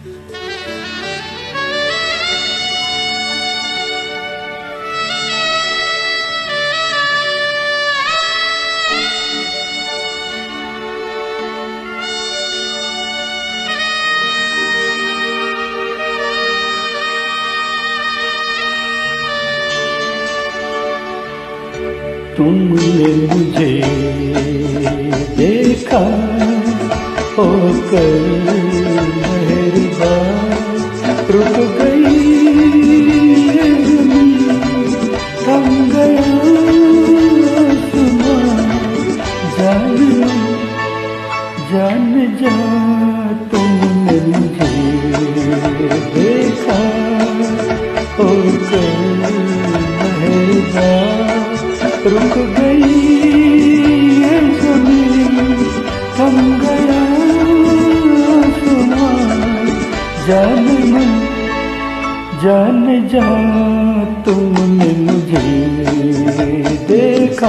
तुमने मुझे देखा होकर मेहरबान, रुक गई थम गया आसमां। जान जा तुमने मुझे देखा होकर मेहरबान, रुक गई ये ज़मीं, थम गया आसमां। जान जा तुमने मुझे देखा।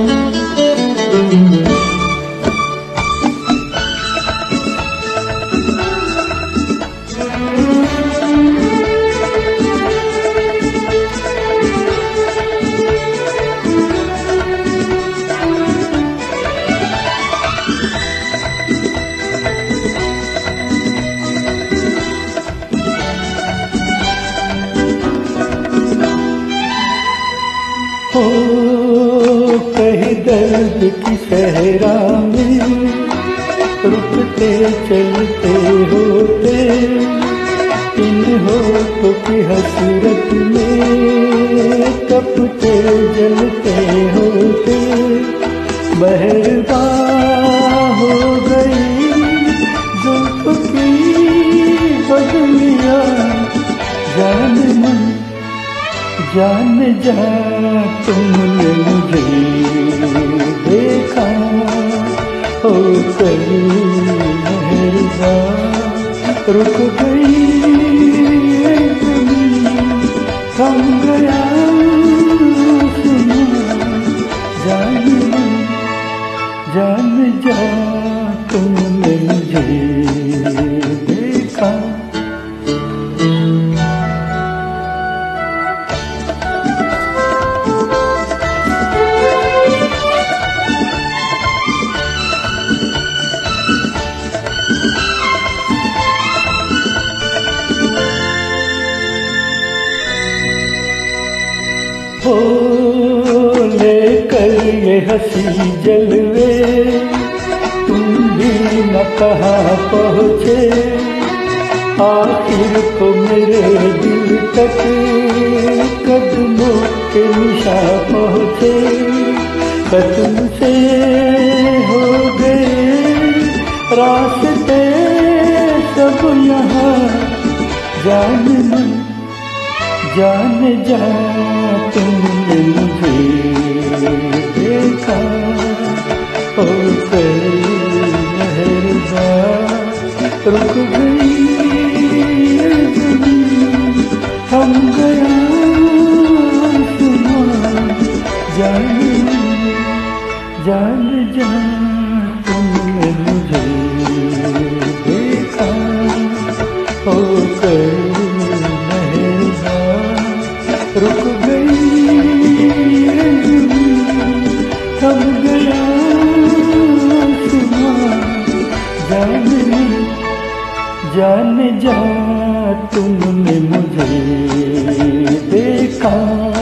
हो कहीं दर्द की सहरा में रुकते चलते होते, इन होठों की हसरत में तपते जलते होते। मेहरबान हो गई जुल्फ़ की बदलियां। जान जा तुमने मुझे देखा होकर मेहरबान, रुक गई ये ज़मीं, थम गया आसमां। जान जा तुमने मुझे देखा। हो लेकर ये हंसी जलवे, तुम भी न कहाँ पहुँचे। आखिर को मेरे दिल तक कदमों के निशान पहुँचे। कदम से हो गए रास्ते सब यहाँ। जान जा तुमने मुझे देखा होकर मेहरबान, रुक गई ये ज़मीं, थम गया आसमां। जान जा तुमने मुझे देखा होकर रुक गई ये ज़मीं, थम गया आसमां। जान जा तुमने मुझे देखा।